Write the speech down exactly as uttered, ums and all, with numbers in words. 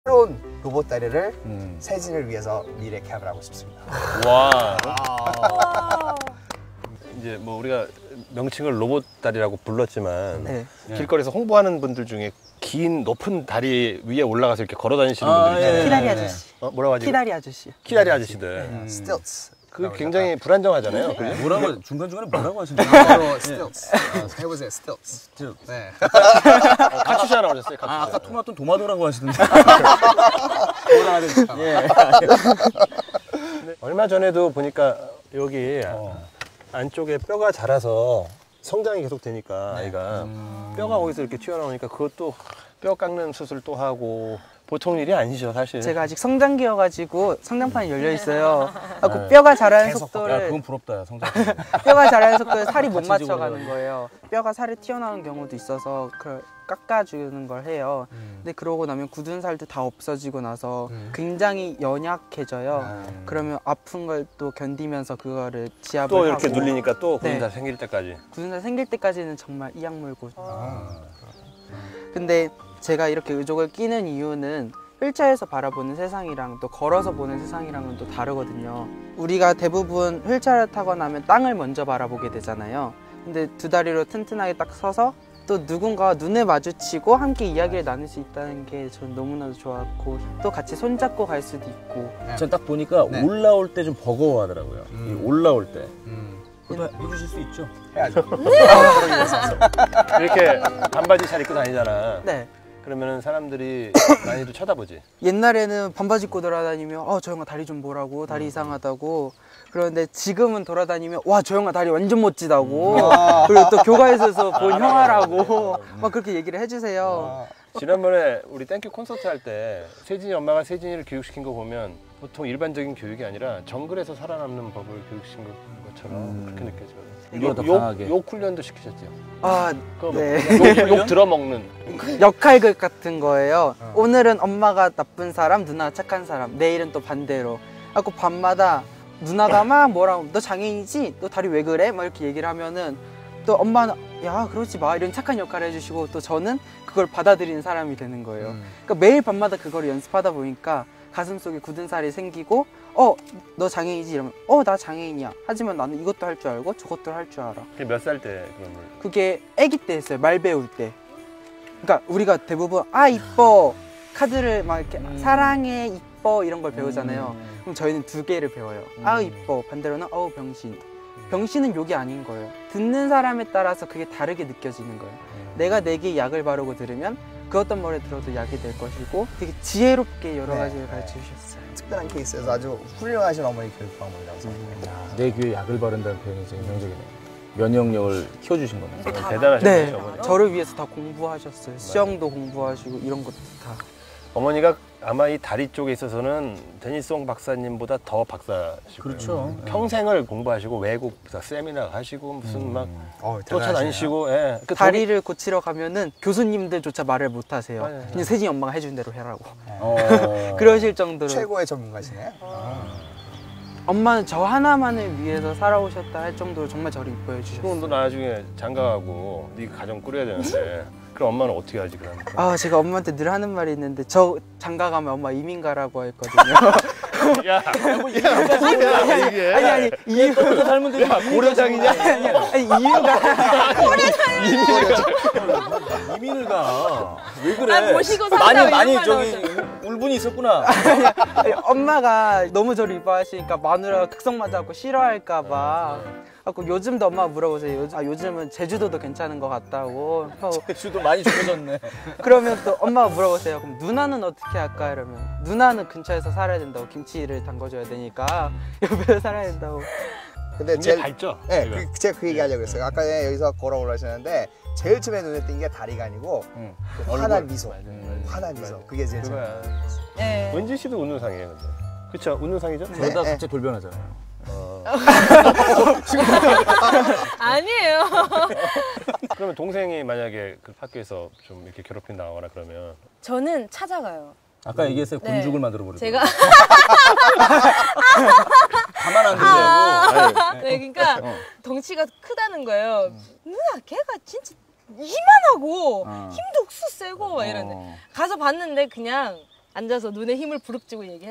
새로운 로봇 다리를 음. 세진을 위해서 미래 캡을 하고 싶습니다. 와. 이제 뭐 우리가 명칭을 로봇 다리라고 불렀지만 네. 길거리에서 홍보하는 분들 중에 긴 높은 다리 위에 올라가서 이렇게 걸어 다니시는 아, 분들이 있잖아요. 키다리 아저씨. 어, 뭐라고 하지? 키다리 아저씨. 키다리 아저씨들. 음. 스틸츠. 그 굉장히 불안정하잖아요. 그죠? 뭐라고 중간중간에 뭐라고 하시는 거예요? 스틸츠. 해보세요, 스틸츠. 네. 어, 카츄샤 나오셨어요. 카츄샤. 아, 아까 토마토 도마도라고 하시던데. 예. 얼마 전에도 보니까 여기 어. 안쪽에 뼈가 자라서 성장이 계속 되니까 네. 아이가 음. 뼈가 거기서 이렇게 튀어나오니까 그것도 뼈 깎는 수술 또 하고 보통 일이 아니죠 사실. 제가 아직 성장기여가지고 성장판이 열려 있어요. 아, 그 네. 뼈가 자라는 계속 야, 속도를 그건 부럽다, 야, 성장. 뼈가 자라는 속도에 살이 못 같이 맞춰가는 집어넣어요. 거예요. 뼈가 살이 튀어나오는 경우도 있어서 그걸 깎아주는 걸 해요. 음. 근데 그러고 나면 굳은 살도 다 없어지고 나서 음. 굉장히 연약해져요. 음. 그러면 아픈 걸 또 견디면서 그거를 지압을 또 이렇게 하고 눌리니까 또 굳은 네. 살 생길 때까지. 굳은 살 생길 때까지는 정말 이 약물고. 아. 근데 제가 이렇게 의족을 끼는 이유는 휠체어에서 바라보는 세상이랑 또 걸어서 보는 세상이랑은 또 다르거든요. 우리가 대부분 휠체어를 타고 나면 땅을 먼저 바라보게 되잖아요. 근데 두 다리로 튼튼하게 딱 서서 또 누군가와 눈을 마주치고 함께 이야기를 나눌 수 있다는 게 저는 너무나도 좋았고 또 같이 손잡고 갈 수도 있고. 전 딱 보니까 네. 올라올 때 좀 버거워하더라고요. 음. 이 올라올 때. 음. 그거 해주실 수 있죠? 해야죠. 이렇게 반바지 잘 입고 다니잖아. 네. 그러면은 사람들이 많이도 쳐다보지. 옛날에는 반바지 입고 돌아다니면 어, 저 형아 다리 좀 보라고 다리 이상하다고. 그런데 지금은 돌아다니면 와, 저 형아 다리 완전 멋지다고. 그리고 또 교과에서 본 형아라고 막 그렇게 얘기를 해주세요. 지난번에 우리 땡큐 콘서트 할 때 세진이 엄마가 세진이를 교육시킨 거 보면 보통 일반적인 교육이 아니라 정글에서 살아남는 법을 교육시킨 것처럼 음. 그렇게 느껴져요. 이거 더 욕, 강하게. 욕 훈련도 시키셨죠. 아, 그거 네. 뭐 욕, 욕 들어먹는. 역할극 같은 거예요. 어. 오늘은 엄마가 나쁜 사람, 누나가 착한 사람. 내일은 또 반대로. 하고 밤마다 누나가 막 뭐라고 너 장애인이지? 너 다리 왜 그래? 막 이렇게 얘기를 하면은 또 엄마는 야 그러지 마 이런 착한 역할을 해주시고 또 저는 그걸 받아들이는 사람이 되는 거예요. 음. 그러니까 매일 밤마다 그걸 연습하다 보니까 가슴속에 굳은 살이 생기고 어 너 장애인이지? 이러면 어 나 장애인이야. 하지만 나는 이것도 할 줄 알고 저것도 할 줄 알아. 그게 몇 살 때 그런 걸? 그게 아기 때 했어요. 말 배울 때. 그러니까 우리가 대부분 아 이뻐 카드를 막 이렇게 음. 사랑해 이뻐 이런 걸 배우잖아요. 음. 그럼 저희는 두 개를 배워요. 아 이뻐 반대로는 어우 병신. 병신은 욕이 아닌 거예요. 듣는 사람에 따라서 그게 다르게 느껴지는 거예요. 내가 내게 약을 바르고 들으면 그 어떤 말을 들어도 약이 될 것이고 되게 지혜롭게 여러 네. 가지를 가르쳐 주셨어요. 특별한 케이스여서 아주 훌륭하신 어머니 교육 방법이라고 음. 생각합니다. 내 귀에 약을 바른다는 표현이 되게 인상적이네요. 면역력을 키워주신 거네요. 대단하셨네요. 네, 어머니. 저를 위해서 다 공부하셨어요. 수영도 공부하시고 이런 것도 다. 어머니가 아마 이 다리 쪽에 있어서는 데니송 박사님보다 더 박사시고 그렇죠. 평생을 공부하시고 외국 세미나 하시고 무슨 막 어, 쫓아다니시고 예. 그 다리를 고치러 가면은 교수님들조차 말을 못 하세요. 맞아요. 그냥 세진이 엄마가 해준 대로 해라고. 어. 그러실 정도로. 최고의 전문가시네. 엄마는 저 하나만을 위해서 살아오셨다 할 정도로 정말 저를 이뻐해 그럼 주셨어요. 너 나중에 장가가고 네 가정 꾸려야 되는데 그럼 엄마는 어떻게 하지 그러면? 아 제가 엄마한테 늘 하는 말이 있는데 저 장가 가면 엄마 이민 가라고 했거든요. 야, 야, 이게 아니 아니 이민 또 삶은 되지 마. 고려장이냐? 아니 아니 이민 가. 이민을 가. 왜 그래? 아, 모시고 산다, 많이 이런 많이 말 저기 울분이 있었구나. 아니, 엄마가 너무 저를 이뻐하시니까 마누라가 극성 맞아갖고 싫어할까봐. 갖고 요즘도 엄마가 물어보세요. 요즘, 아, 요즘은 제주도도 괜찮은 것 같다고. 제주도 많이 좋아졌네. 그러면 또 엄마가 물어보세요. 그럼 누나는 어떻게 할까? 이러면 누나는 근처에서 살아야 된다고. 김치를 담궈줘야 되니까 옆에서 살아야 된다고. 근데 굉장히 제일 밝죠? 네, 지금? 그, 제가 그 얘기 하려고 했어요. 아까 여기서 걸어 올라오셨는데 제일 처음에 눈에 띈 게 다리가 아니고 응. 그 환한 미소. 음. 환한 미소. 그게 제일 처음에. 그거야. 네. 은지 씨도 웃는 상이에요, 근데. 그쵸? 웃는 상이죠? 네. 그러다 갑자기 돌변하잖아요. 어. 아니에요. 그러면 동생이 만약에 그 학교에서 좀 이렇게 괴롭힌다 나거나 그러면 저는 찾아가요. 아까 얘기했어요. 네. 곤죽을 만들어 버리고. 제가 가만 안 두려고. 아, 네, 그러니까 어. 덩치가 크다는 거예요. 누나 걔가 진짜 이만하고 어. 힘도 옥수 세고 막 이러는데 어. 가서 봤는데 그냥 앉아서 눈에 힘을 부릅뜨고 얘기해.